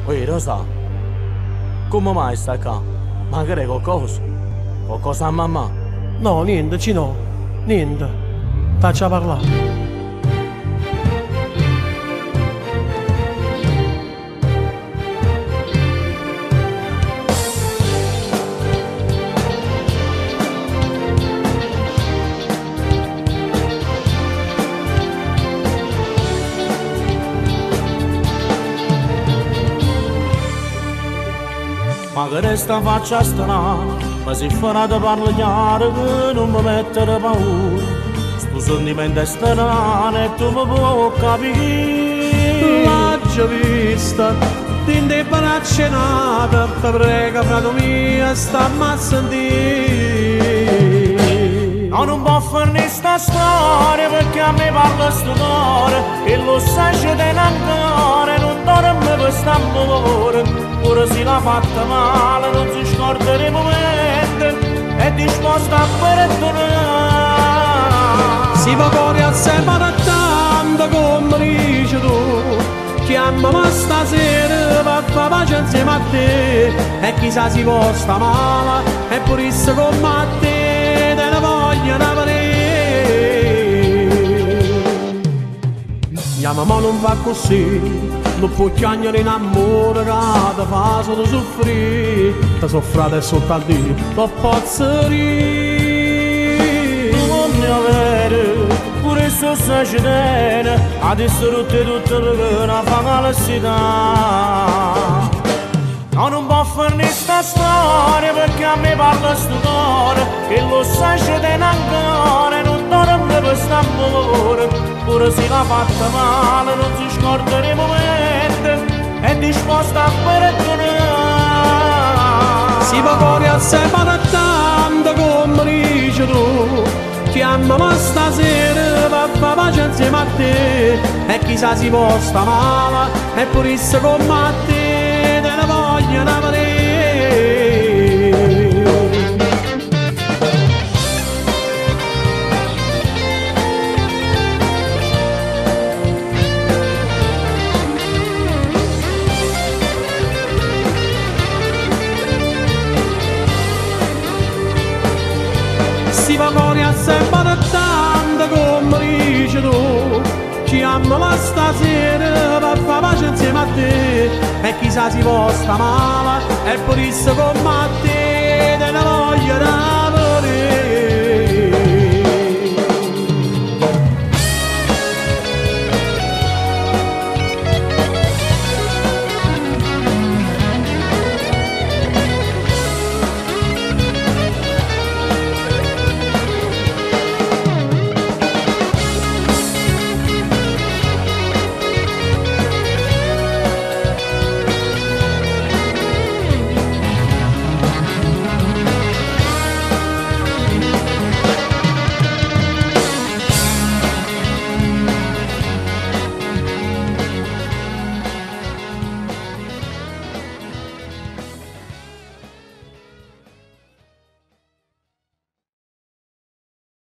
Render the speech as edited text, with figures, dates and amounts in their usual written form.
Oi, Rosa, come mai stai qua? Magari qualcosa? Qualcosa a mamma? No, niente, Cino, niente. Faccia parlare. Ma che resta faccia strana, ma si farà da parlare che non mi mettere paura. Sto sentimento è strano e tu mi puoi capire. L'ho già vista, ti braccia nata, ti prego frate mio, stammi a sentire. No, non può finire sta storia perché a me parla sto cuore e lo sai c'è ancora, non dorme per st'amore. Pure se l'ha fatta male non si scorda dei momenti, è disposta a perdonare. Si va fuori a separare tanto come dici tu, chiamami stasera per fare pace insieme a te. E chissà si può sta male, e pure se come te, te ne voglio vedere. Mia mamma non fa così, non può chiagnare in amore che ti fa solo soffrire. Ti soffrate soltanto io, non posso ridere. Tu non mi avere, pure se sei cittadina, adesso tutte le che fa calcità. No, non può finire sta storia perché a me parla sto cuore che lo sai c'è ancora e non dorme per st'amore. Pure se l'ha fatta male non si scorda dei momenti, è disposta a perdonare. Si va fuori a separare tanto come dici tu, chiamami stasera per fare pace insieme a te. E chissà si può sta male, e pure se come te, te ne voglio vedere. Si va fuori a separare tanto come dici tu, chiamami stasera per fare pace insieme a te. E chissà si può sta male, e pure se come te, te ne voglio vedere.